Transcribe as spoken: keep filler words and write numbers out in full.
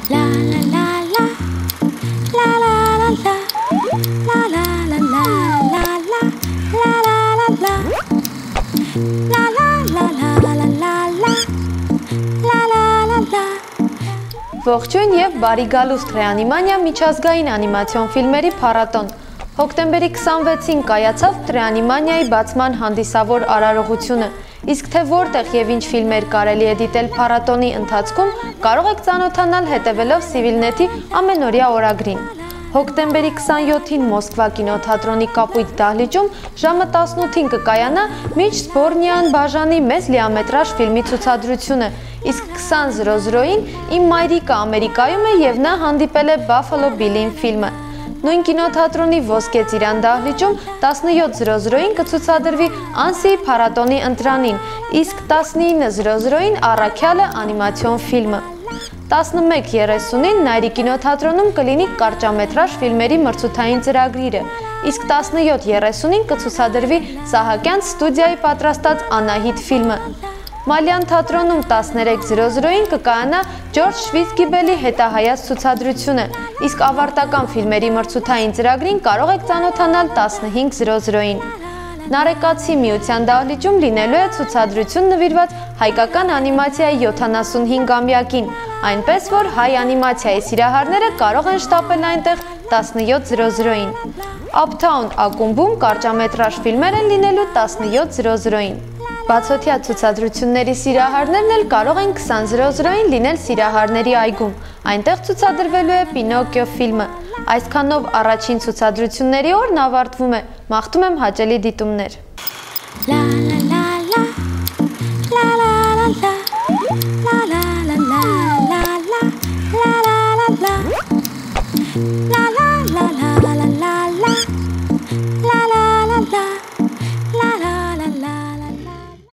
La la la la, la la la la, la la la la, la la, la la la la, la la la la la la la, la la la la. Ողջույն եւ բարի գալուստ Ռեանիմանիա միջազգային անիմացիոն ֆիլմերի փառատոն։ Հոկտեմբերի քսանվեցին կայացավ Ռեանիմանիայի բացման հանդիսավոր արարողությունը, իսկ թե որտեղ եւ ինչ ֆիլմեր կարելի է դիտել փառատոնի ընթացքում, կարող եք ծանոթանալ հետևելով Civilnet-ի ամենօրյա օրագրին։ Հոկտեմբերի քսանյոթին Մոսկվա կինոթատրոնի կապույտ դահլիճում ժամը տասնութին կկայանա Միչ Զբորնյան բաժանի մեծ լիամետրաժ ֆիլմի ցուցադրությունը, իսկ քսան զրո զրոյին Իմ մայրիկը Ամերիկայում է եւ նա հանդիպել է Buffalo Bill-ին ֆիլմը։ Նույն կինոթատրոնի Ոսկե ծիրան դահլիճում տասնյոթ զրո զրոյին կցուցադրվի Անսիի փառատոնի ընտրանին, իսկ տասնինը զրո զրոյին Առաքյալը անիմացիոն ֆիլմը։ տասնմեկ երեսունին Նայրի կինոթատրոնում կլինի կարճամետրաժ ֆիլմերի մրցութային ծրագրիրը, իսկ տասնյոթ երեսունին կցուցադրվի Սահակյան ստուդիայի պատրաստած Անահիտ ֆիլմը։ Մալյան թատրոնում տասներեք զրո զրոյին կկայանա Ջորջ Շվիցգիբելի հետահայաց ցուցադրությունը, իսկ ավարտական ֆիլմերի մրցութային ծրագրին կարող եք ծանոթանալ տասնհինգ զրո զրոյին։ Նարեկացի միության դահլիճում լինելու է ցուցադրություն նվիրված հայկական անիմացիայի յոթանասունհինգամյակին, այնպես որ հայ անիմացիայի սիրահարները կարող են շտապել այնտեղ տասնյոթ զրո զրոյին։ Uptown ակումբում կարճամետրաժ ֆիլմեր են լինելու տասնյոթ զրո զրոյին։ Բացօթյա ցուցադրությունների սիրահարներն էլ կարող են քսան զրո զրոյին լինել Սիրահարների այգում, այնտեղ ցուցադրվելու է Պինոկիո ֆիլմը։ Այսքանով առաջին ցուցադրությունների օրն ավարտվում է։ Մաղթում եմ հաճելի դիտումներ։ La la la la, la la la la, la la la la, la la la la la, la